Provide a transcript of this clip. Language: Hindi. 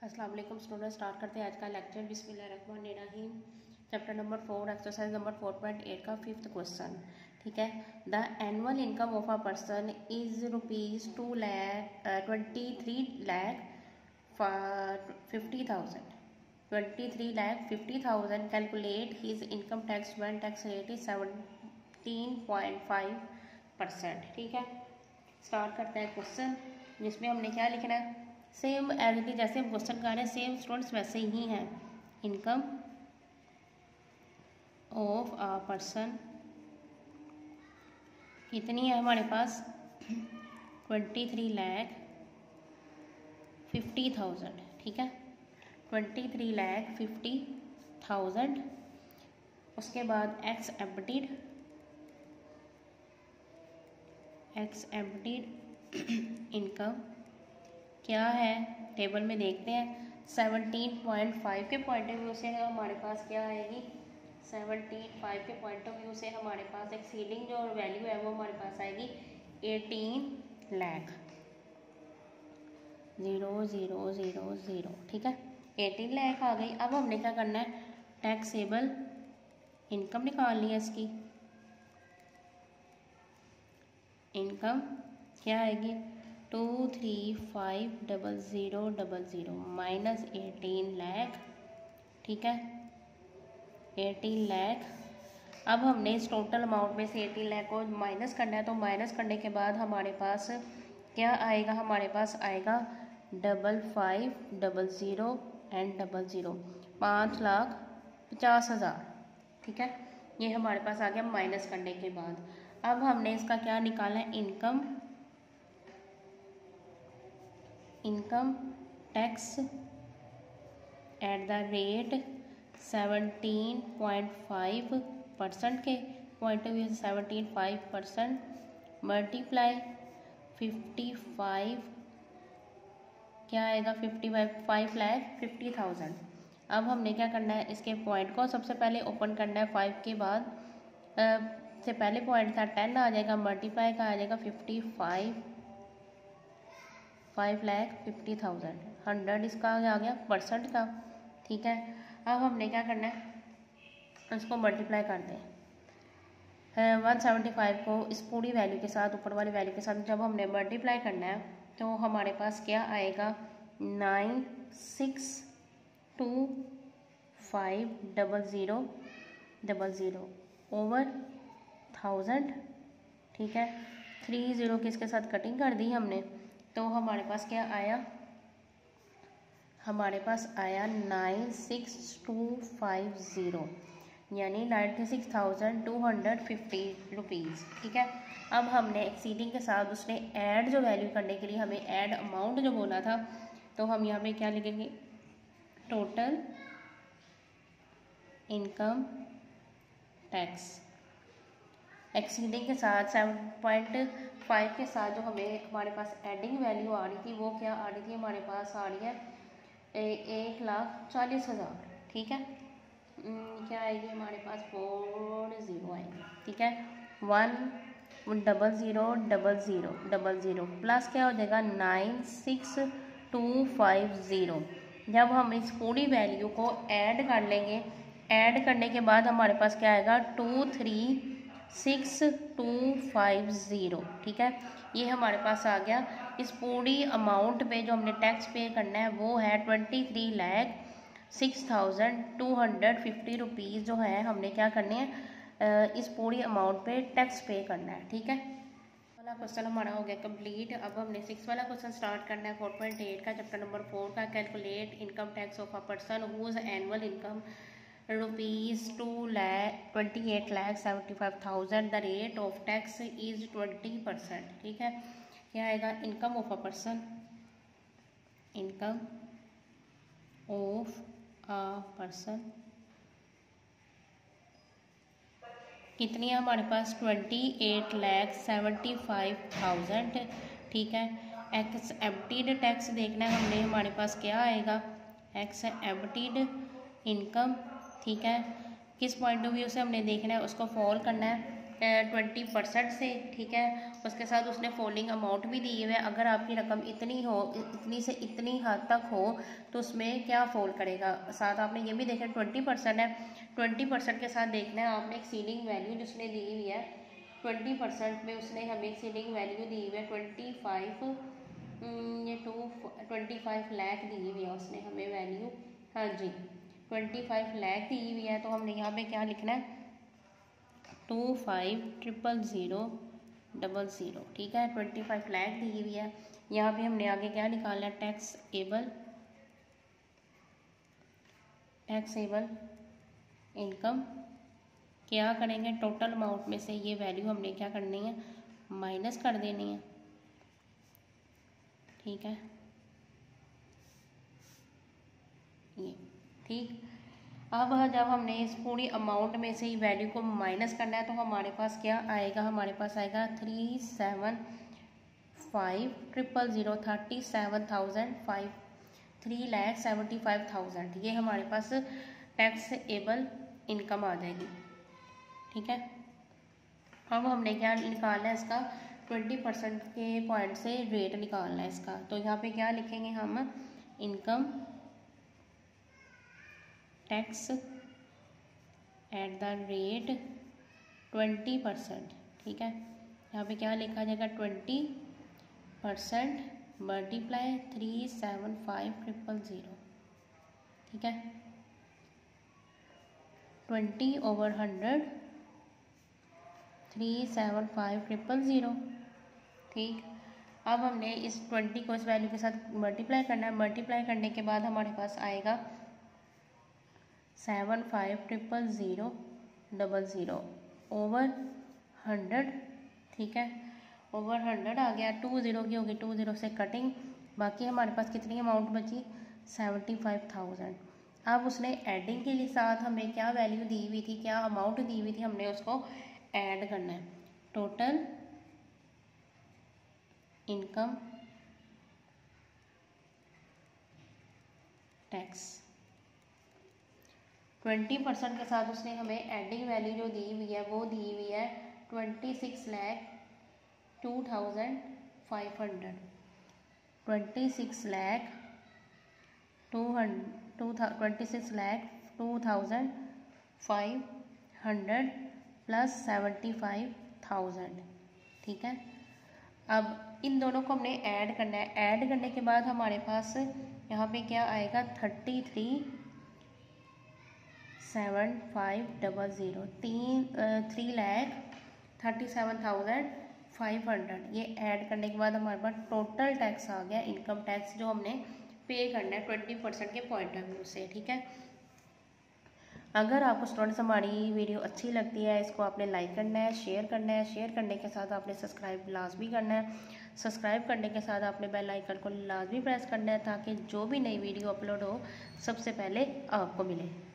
अस्सलाम वालेकुम स्टूडेंट। स्टार्ट करते हैं आज का लेक्चर। बिस्मिल्लाहिर्रहमानिर्रहीम। चैप्टर नंबर 4 एक्सरसाइज नंबर 4.8 का 5th क्वेश्चन। ठीक है। The annual income of a person is ₹23,50,000 23,50,000। Calculate his income tax when tax rate is 17.5%। ठीक है। स्टार्ट करते हैं क्वेश्चन, जिसमें हमने क्या लिखना है, सेम एज इट इज, जैसे हम क्वेश्चन कर रहे हैं सेम स्टूडेंट्स वैसे ही हैं। इनकम ऑफ अ पर्सन कितनी है हमारे पास, 23,50,000। ठीक है, 23,50,000। उसके बाद एक्स एम्प्टीड इनकम क्या है, टेबल में देखते हैं। 17.5 के पॉइंट ऑफ व्यू से हमारे पास क्या आएगी, 17.5 के पॉइंट ऑफ व्यू से हमारे पास एक्सीडिंग जो वैल्यू है वो हमारे पास आएगी 18 लाख 0,000। ठीक है, 18 लाख आ गई। अब हमने क्या करना है, टैक्सेबल इनकम निकालनी है। इसकी इनकम क्या आएगी, 235,000 माइनस 18 लाख। ठीक है, 18 लाख। अब हमने इस टोटल अमाउंट में से 18 लाख को माइनस करना है, तो माइनस करने के बाद हमारे पास क्या आएगा, हमारे पास आएगा 55,000 एंड 00, 5,50,000। ठीक है, ये हमारे पास आ गया माइनस करने के बाद। अब हमने इसका क्या निकालना है, income tax at the rate 17.5% के पॉइंट ऑफ व्यू से 17.5% मल्टीप्लाई 55, क्या आएगा, 5,50,000। अब हमने क्या करना है, इसके पॉइंट को सबसे पहले ओपन करना है। 5 के बाद से पहले पॉइंट था 10 आ जाएगा, मल्टीप्लाई का आ जाएगा 5,50,000। 100 इसका आ गया परसेंट का। ठीक है, अब हमने क्या करना है, इसको मल्टीप्लाई कर दें 175 को इस पूरी वैल्यू के साथ, ऊपर वाली वैल्यू के साथ जब हमने मल्टीप्लाई करना है तो हमारे पास क्या आएगा, 962500 ओवर 1000। ठीक है, 30 किसके साथ कटिंग कर दी हमने, तो हमारे पास क्या आया, हमारे पास आया 96,250 यानी 96,250 रुपीज़। ठीक है, अब हमने एक्सीडिंग के साथ उसने ऐड जो वैल्यू करने के लिए हमें ऐड अमाउंट जो बोला था, तो हम यहाँ पे क्या लिखेंगे, टोटल इनकम टैक्स एक्सीडिंग के साथ 7.5 के साथ जो हमें हमारे पास एडिंग वैल्यू आ रही थी, वो क्या आ रही थी, हमारे पास आ रही है 1,40,000। ठीक है, क्या आएगी हमारे पास, 40 आएगी। ठीक है, 1,00,00,00 प्लस क्या हो जाएगा 96,250। जब हम इस पूरी वैल्यू को ऐड कर लेंगे, ऐड करने के बाद हमारे पास क्या आएगा, 23,6,250। ठीक है, ये हमारे पास आ गया। इस पूरी अमाउंट पे जो हमने टैक्स पे करना है वो है 23,06,250 रुपीज़ जो है हमने क्या करने हैं, इस पूरी अमाउंट पे टैक्स पे करना है। ठीक है, वाला क्वेश्चन हमारा हो गया कंप्लीट। अब हमने 6 वाला क्वेश्चन स्टार्ट करना है 4.8 का, चैप्टर नंबर 4 का। Calculate income tax of a person whose annual income ₹28,75,000। The rate of tax is 20%। ठीक है, क्या आएगा, income of a person, income of a person कितनी है हमारे पास, 28,75,000। ठीक है, एक्स एम्प्टीड टैक्स देखना है हमने, हमारे पास क्या आएगा, एक्स एम्प्टीड इनकम। ठीक है, किस पॉइंट ऑफ व्यू से हमने देखना है, उसको फॉल करना है। 20% से, ठीक है। उसके साथ उसने फोल्डिंग अमाउंट भी दी हुई है। अगर आपकी रकम इतनी हो, इतनी से इतनी हद तक हो तो उसमें क्या फोल्ड करेगा। साथ आपने ये भी देखा 20% है, 20% के साथ देखना है आपने एक सीलिंग वैल्यू जिसने दी हुई है 20% में, उसने हमें एक सीलिंग वैल्यू दी हुई है 25 लाख दी हुई है उसने हमें वैल्यू। हाँ जी, 25 लाख दी हुई है। तो हमने यहाँ पे क्या लिखना है 25,000,000, ठीक है। 25 लाख दी हुई है। यहाँ पे हमने आगे क्या निकालना है टैक्सेबल इनकम। क्या करेंगे टोटल अमाउंट में से ये वैल्यू हमने क्या करनी है माइनस कर देनी है, ठीक है। ये ठीक। अब जब हमने इस पूरी अमाउंट में से ही वैल्यू को माइनस करना है तो हमारे पास क्या आएगा, हमारे पास आएगा 3,75,000, 3,75,000, ये हमारे पास टैक्सेबल इनकम आ जाएगी, ठीक है। अब हमने क्या निकालना है इसका 20% के पॉइंट से रेट निकालना है इसका। तो यहाँ पे क्या लिखेंगे हम income tax at the rate 20%, ठीक है। यहाँ पे क्या लिखा जाएगा 20% मल्टीप्लाई 3,75,000, ठीक है। 20/100 3,75,000, ठीक। अब हमने इस 20 को इस वैल्यू के साथ मल्टीप्लाई करना है। मल्टीप्लाई करने के बाद हमारे पास आएगा 75,000,000 ओवर 100, ठीक है। ओवर 100 आ गया, 20 की होगी, 20 से कटिंग, बाकी हमारे पास कितनी अमाउंट बची 75,000। अब उसने एडिंग के लिए साथ हमें क्या वैल्यू दी हुई थी, क्या अमाउंट दी हुई थी, हमने उसको ऐड करना है। टोटल इनकम टैक्स 20% के साथ उसने हमें एडिंग वैल्यू जो दी हुई है वो दी हुई है 26,02,500, 26,02,500 प्लस 75,000, ठीक है। अब इन दोनों को हमने ऐड करना है। ऐड करने के बाद हमारे पास यहाँ पे क्या आएगा 33,750, 3,37,500। ये ऐड करने के बाद हमारे पास टोटल टैक्स आ गया, इनकम टैक्स जो हमने पे करना है 20% के पॉइंट ऑफ व्यू से, ठीक है। अगर आपको स्टूडेंट्स हमारी वीडियो अच्छी लगती है, इसको आपने लाइक करना है, शेयर करना है, शेयर करने के साथ आपने सब्सक्राइब लाजमी करना है। सब्सक्राइब करने के साथ आपने बेल आइकन को लाजमी प्रेस करना है ताकि जो भी नई वीडियो अपलोड हो सबसे पहले आपको मिले।